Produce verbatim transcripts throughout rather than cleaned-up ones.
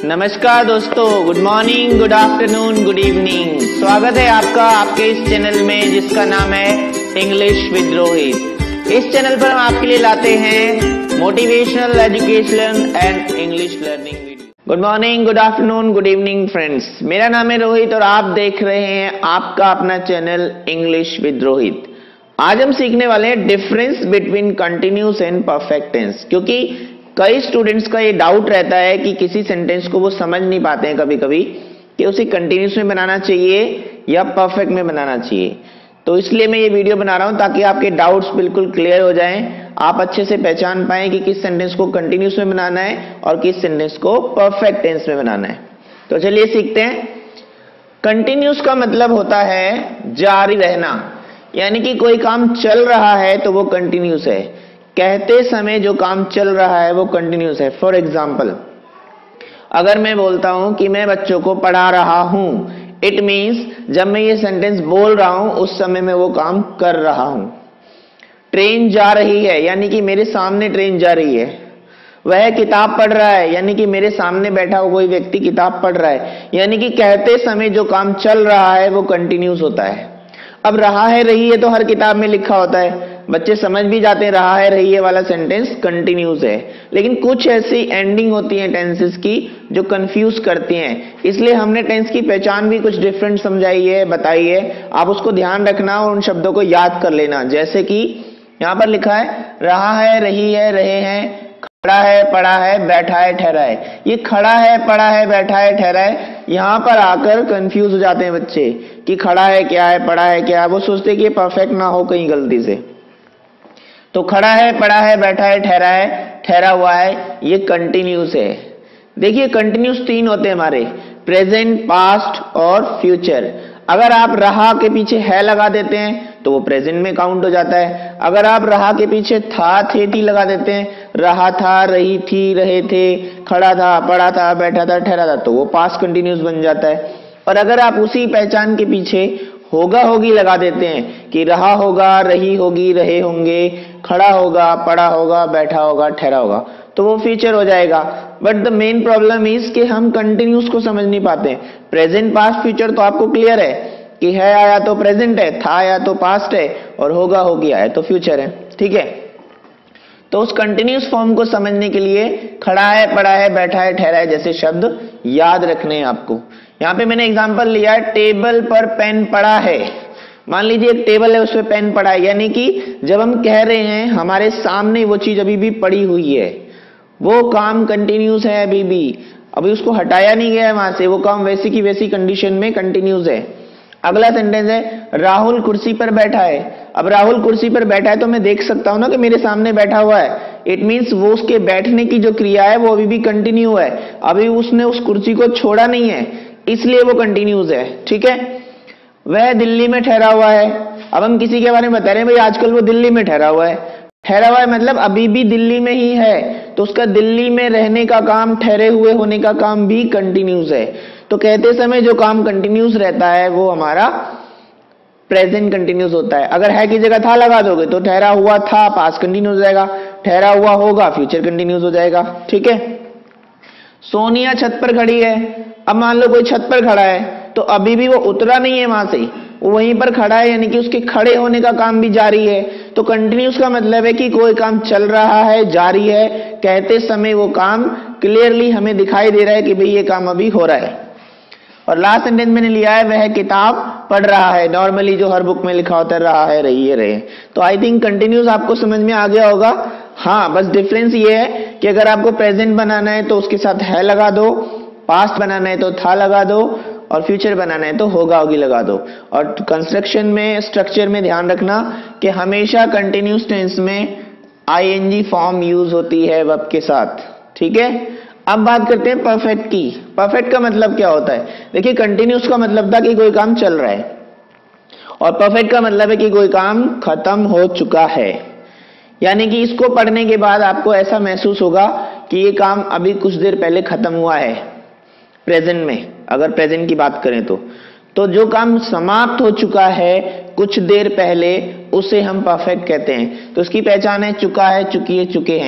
नमस्कार दोस्तों, good morning, good afternoon, good evening. स्वागत है आपका आपके इस चैनल में जिसका नाम है इंग्लिश विद रोहित। इस चैनल पर हम आपके लिए लाते हैं motivational, educational and English learning video. Good morning, good afternoon, good evening friends. मेरा नाम है रोहित और आप देख रहे हैं आपका अपना चैनल इंग्लिश विद रोहित। आज हम सीखने वाले हैं difference between continuous and perfect tense, क्योंकि कई स्टूडेंट्स का ये डाउट रहता है कि किसी सेंटेंस को वो समझ नहीं पाते हैं कभी कभी कि उसे कंटिन्यूस में बनाना चाहिए या परफेक्ट में बनाना चाहिए। तो इसलिए मैं ये वीडियो बना रहा हूं ताकि आपके डाउट्स बिल्कुल क्लियर हो जाएं, आप अच्छे से पहचान पाएं कि किस सेंटेंस को कंटिन्यूस में बनाना है और किस सेंटेंस को परफेक्ट टेंस में बनाना है। तो चलिए सीखते हैं। कंटिन्यूस का मतलब होता है जारी रहना, यानी कि कोई काम चल रहा है तो वो कंटिन्यूस है। कहते समय जो काम चल रहा है वो कंटिन्यूस है। फॉर एग्जाम्पल, अगर मैं बोलता हूं कि मैं बच्चों को पढ़ा रहा हूं, इट मीन्स जब मैं ये सेंटेंस बोल रहा हूं उस समय मैं वो काम कर रहा हूं। ट्रेन जा रही है, यानी कि मेरे सामने ट्रेन जा रही है। वह किताब पढ़ रहा है, यानी कि मेरे सामने बैठा हुआ कोई व्यक्ति किताब पढ़ रहा है। यानी कि कहते समय जो काम चल रहा है वो कंटिन्यूस होता है। अब रहा है रही है तो हर किताब में लिखा होता है, बच्चे समझ भी जाते हैं रहा है रही है वाला सेंटेंस कंटिन्यूस है। लेकिन कुछ ऐसी एंडिंग होती है टेंसेस की जो कंफ्यूज करती हैं, इसलिए हमने टेंस की पहचान भी कुछ डिफरेंट समझाई है, बताई है। आप उसको ध्यान रखना और उन शब्दों को याद कर लेना। जैसे कि यहां पर लिखा है रहा है, रही है, रहे हैं, खड़ा है, पड़ा है, बैठा है, ठहरा है। ये खड़ा है, पड़ा है, बैठा है, ठहरा है, यहां पर आकर कंफ्यूज हो जाते हैं बच्चे कि खड़ा है क्या है, पड़ा है क्या है। वो सोचते हैं कि ये परफेक्ट ना हो कहीं गलती से। तो खड़ा है, पड़ा है, बैठा है, ठहरा है, ठहरा हुआ है, ये कंटिन्यूस है। देखिए कंटिन्यूस तीन होते हैं हमारे, प्रेजेंट, पास्ट और फ्यूचर। अगर आप रहा के पीछे है लगा देते हैं तो वो प्रेजेंट में काउंट हो जाता है। अगर आप रहा के पीछे था, थे, थी लगा देते हैं, रहा था, रही थी, रहे थे, खड़ा था, पड़ा था, बैठा था, ठहरा था, तो वो पास्ट कंटिन्यूस बन जाता है। और अगर आप उसी पहचान के पीछे होगा होगी लगा देते हैं कि रहा होगा, रही होगी, रहे होंगे, खड़ा होगा, पड़ा होगा, बैठा होगा, ठहरा होगा, तो वो फ्यूचर हो जाएगा। But the main problem is कि हम कंटिन्यूस को समझ नहीं पाते। प्रेजेंट, पास्ट, फ्यूचर तो आपको क्लियर है कि है आया तो प्रेजेंट है, था आया तो पास्ट है, और होगा होगी आया तो फ्यूचर है। ठीक है, तो उस कंटिन्यूस फॉर्म को समझने के लिए खड़ा है, पड़ा है, बैठा है, ठहरा है जैसे शब्द याद रखने हैं आपको। यहां पे मैंने एग्जांपल लिया है, टेबल पर पेन पड़ा है। मान लीजिए एक टेबल है, उस पर पेन पड़ा है, यानी कि जब हम कह रहे हैं हमारे सामने वो चीज अभी भी पड़ी हुई है, वो काम कंटिन्यूस है अभी भी, अभी उसको हटाया नहीं गया है वहां से, वो काम वैसी की वैसी कंडीशन में कंटिन्यूस है। अगला सेंटेंस है राहुल कुर्सी पर बैठा है। अब राहुल कुर्सी पर बैठा है तो मैं देख सकता हूं ना कि मेरे सामने बैठा हुआ है। इट मीन्स वो उसके बैठने की जो क्रिया है वो अभी भी कंटिन्यू है, अभी उसने उस कुर्सी को छोड़ा नहीं है, इसलिए वो कंटिन्यूस है। ठीक है, वह दिल्ली में ठहरा हुआ है। अब हम किसी के बारे में बता रहे हैं भाई आजकल वो दिल्ली में ठहरा हुआ है। ठहरा हुआ है मतलब अभी भी दिल्ली में ही है, तो उसका दिल्ली में रहने का काम, ठहरे हुए होने का काम भी कंटिन्यूस है। तो कहते समय जो काम कंटिन्यूस रहता है वो हमारा प्रेजेंट कंटिन्यूस होता है। अगर है की जगह था लगा दोगे तो ठहरा हुआ था पास्ट कंटिन्यूस हो जाएगा, ठहरा हुआ होगा फ्यूचर कंटिन्यूस हो जाएगा। ठीक है, सोनिया छत पर खड़ी है। अब मान लो कोई छत पर खड़ा है तो अभी भी वो उतरा नहीं है वहां से, वो वहीं पर खड़ा है, यानी कि उसके खड़े होने का काम भी जारी है। तो कंटिन्यूस का मतलब है कि कोई काम चल रहा है, जारी है, कहते समय वो काम क्लियरली हमें दिखाई दे रहा है कि भाई ये काम अभी हो रहा है। और लास्ट सेंटेंस मैंने लिया है वह किताब पढ़ रहा है। नॉर्मली जो हर बुक में लिखा होता है रहा है, रही है, रहे। तो आई थिंक कंटिन्यूस आपको समझ में आ गया होगा। हाँ, बस डिफरेंस ये है कि अगर आपको प्रेजेंट बनाना है तो उसके साथ है लगा दो, पास्ट बनाना है तो था लगा दो, और फ्यूचर बनाना है तो होगा होगी लगा दो। और कंस्ट्रक्शन में, स्ट्रक्चर में ध्यान रखना कि हमेशा कंटिन्यूस टेंस में आईएनजी फॉर्म यूज होती है वर्ब के साथ। ठीक है, अब बात करते हैं परफेक्ट की। परफेक्ट का मतलब क्या होता है? देखिए कंटिन्यूस का मतलब था कि कोई काम चल रहा है, और परफेक्ट का मतलब है कि कोई काम खत्म हो चुका है। यानी कि इसको पढ़ने के बाद आपको ऐसा महसूस होगा कि ये काम अभी कुछ देर पहले खत्म हुआ है। प्रेजेंट में, अगर प्रेजेंट की बात करें तो तो जो काम समाप्त हो चुका है कुछ देर पहले, उसे हम परफेक्ट कहते हैं। तो उसकी पहचान है चुका है, चुकी है, चुके हैं।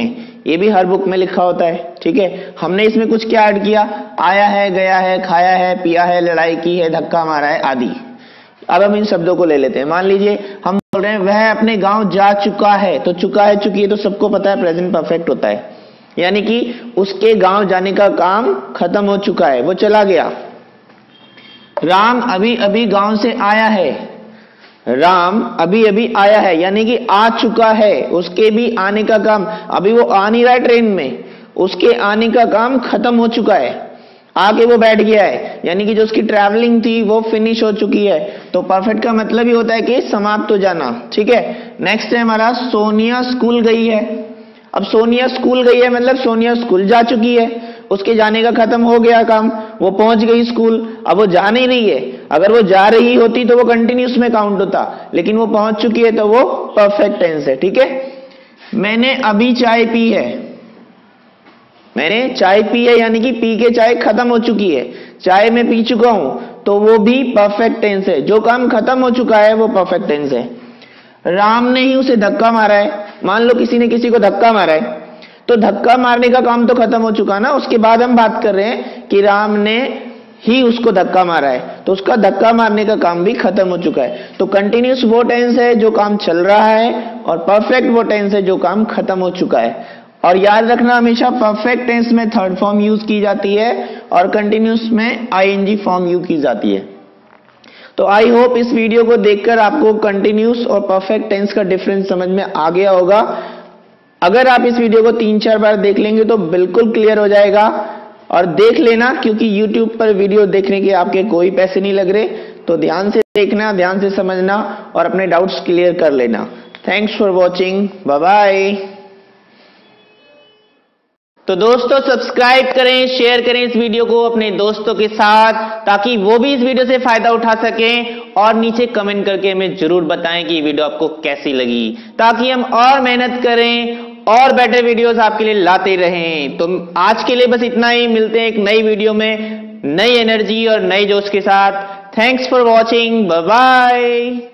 ये भी हर बुक में लिखा होता है, ठीक है। हमने इसमें कुछ क्या ऐड किया, आया है, गया है, खाया है, पिया है, लड़ाई की है, धक्का मारा है आदि। अब हम इन शब्दों को ले लेते हैं। मान लीजिए हम बोल रहे हैं वह अपने गांव जा चुका है, तो चुका है, चुकी है तो सबको पता है प्रेजेंट परफेक्ट होता है, यानी कि उसके गांव जाने का काम खत्म हो चुका है, वो चला गया। राम अभी अभी गांव से आया है, राम अभी अभी आया है यानी कि आ चुका है, उसके भी आने का काम, अभी वो आ नहीं रहा है ट्रेन में, उसके आने का काम खत्म हो चुका है, आके वो बैठ गया है, यानी कि जो उसकी ट्रैवलिंग थी वो फिनिश हो चुकी है। तो परफेक्ट का मतलब ही होता है कि समाप्त हो जाना, ठीक है। नेक्स्ट है हमारा सोनिया स्कूल गई है। अब सोनिया स्कूल गई है मतलब सोनिया स्कूल जा चुकी है, उसके जाने का खत्म हो गया काम, वो पहुंच गई स्कूल। अब वो जा नहीं रही है, अगर वो जा रही होती तो वो कंटिन्यूस में काउंट होता, लेकिन वो पहुंच चुकी है तो वो परफेक्ट टेंस है, ठीक है। मैंने अभी चाय पी है, मैंने चाय पी है यानी कि पी के चाय खत्म हो चुकी है, चाय में पी चुका हूं, तो वो भी परफेक्ट टेंस है। जो काम खत्म हो चुका है वो परफेक्ट टेंस है। राम ने ही उसे धक्का मारा है, मान लो किसी ने किसी को धक्का मारा है, तो धक्का मारने का काम तो खत्म हो चुका ना, उसके बाद हम बात कर रहे हैं कि राम ने ही उसको धक्का मारा है, तो उसका धक्का मारने का काम भी खत्म हो चुका है। तो कंटिन्यूस वो टेंस है जो काम चल रहा है, और परफेक्ट वो टेंस है जो काम खत्म हो चुका है। और याद रखना हमेशा परफेक्ट टेंस में थर्ड फॉर्म यूज की जाती है और कंटिन्यूस में आईएनजी फॉर्म यूज की जाती है। तो आई होप इस वीडियो को देखकर आपको कंटिन्यूस और परफेक्ट टेंस का डिफरेंस समझ में आ गया होगा। अगर आप इस वीडियो को तीन चार बार देख लेंगे तो बिल्कुल क्लियर हो जाएगा। और देख लेना, क्योंकि यूट्यूब पर वीडियो देखने के आपके कोई पैसे नहीं लग रहे, तो ध्यान से देखना, ध्यान से समझना और अपने डाउट्स क्लियर कर लेना। Thanks for watching, bye bye. तो दोस्तों सब्सक्राइब करें, शेयर करें इस वीडियो को अपने दोस्तों के साथ, ताकि वो भी इस वीडियो से फायदा उठा सकें, और नीचे कमेंट करके हमें जरूर बताएं कि ये वीडियो आपको कैसी लगी, ताकि हम और मेहनत करें और बेटर वीडियोस आपके लिए लाते रहें। तो आज के लिए बस इतना ही, मिलते हैं एक नई वीडियो में नई एनर्जी और नई जोश के साथ। Thanks for watching, bye bye.